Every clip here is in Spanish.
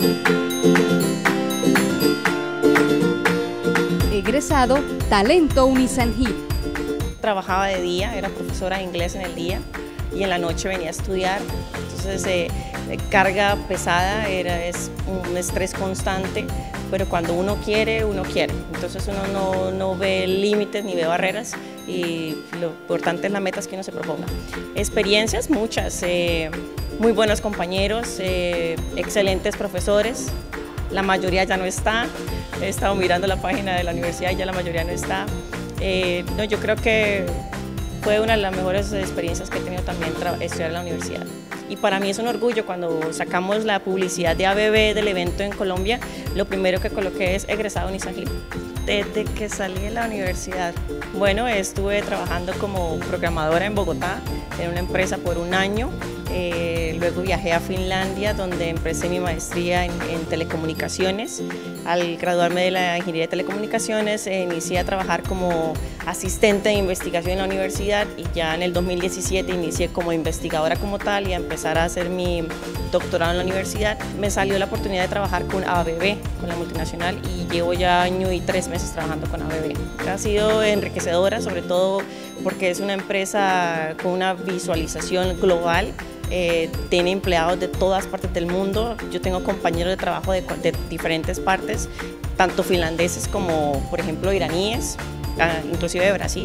Egresado, talento Unisangil. Trabajaba de día, era profesora de inglés en el día y en la noche venía a estudiar, entonces carga pesada, es un estrés constante, pero cuando uno quiere, entonces uno no ve límites ni ve barreras y lo importante es las metas que uno se proponga. Experiencias muchas, muy buenos compañeros, excelentes profesores, la mayoría ya no está, he estado mirando la página de la universidad y ya la mayoría no está. No, yo creo que fue una de las mejores experiencias que he tenido también estudiar en la universidad. Y para mí es un orgullo cuando sacamos la publicidad de ABB del evento en Colombia, lo primero que coloqué es egresado Unisangil. Desde que salí de la universidad, bueno, estuve trabajando como programadora en Bogotá, en una empresa por un año. Luego viajé a Finlandia, donde empecé mi maestría en telecomunicaciones. Al graduarme de la ingeniería de telecomunicaciones, inicié a trabajar como asistente de investigación en la universidad y ya en el 2017 inicié como investigadora como tal y a empezar a hacer mi doctorado en la universidad. Me salió la oportunidad de trabajar con ABB, con la multinacional, y llevo ya año y 3 meses trabajando con ABB. Ha sido enriquecedora, sobre todo porque es una empresa con una visualización global. Tiene empleados de todas partes del mundo. Yo tengo compañeros de trabajo de diferentes partes, tanto finlandeses como, por ejemplo, iraníes, inclusive de Brasil.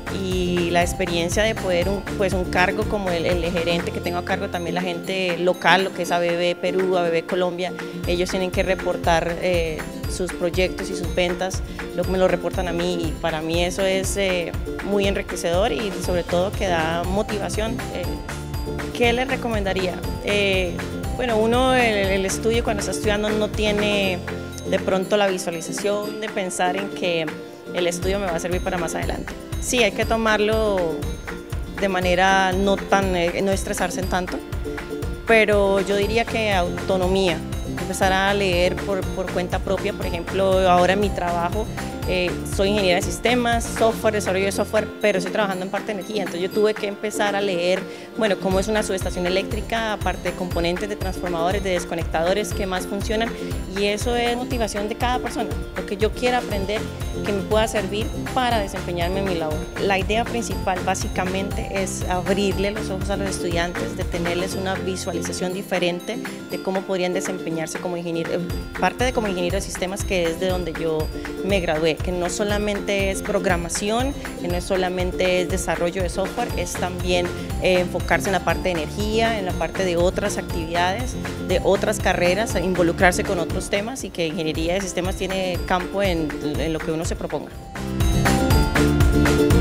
Y la experiencia de poder, un cargo como el gerente que tengo a cargo, también la gente local, lo que es ABB Perú, ABB Colombia, ellos tienen que reportar sus proyectos y sus ventas, me lo reportan a mí y para mí eso es muy enriquecedor y sobre todo que da motivación. ¿Qué les recomendaría? Bueno, uno el estudio cuando está estudiando no tiene de pronto la visualización de pensar en que el estudio me va a servir para más adelante. Sí, hay que tomarlo de manera no estresarse en tanto, pero yo diría que autonomía, empezar a leer por cuenta propia. Por ejemplo, ahora en mi trabajo soy ingeniera de sistemas, software, desarrollo de software, pero estoy trabajando en parte de energía, entonces yo tuve que empezar a leer, bueno, cómo es una subestación eléctrica, aparte de componentes de transformadores, de desconectadores, qué más funcionan, y eso es motivación de cada persona, lo que yo quiera aprender que me pueda servir para desempeñarme en mi labor. La idea principal básicamente es abrirle los ojos a los estudiantes, de tenerles una visualización diferente de cómo podrían desempeñarse como ingeniero, parte de como ingeniero de sistemas, que es de donde yo me gradué, que no solamente es programación, que no solamente es desarrollo de software, es también enfocarse en la parte de energía, en la parte de otras actividades, de otras carreras, involucrarse con otros temas y que ingeniería de sistemas tiene campo en lo que uno se proponga.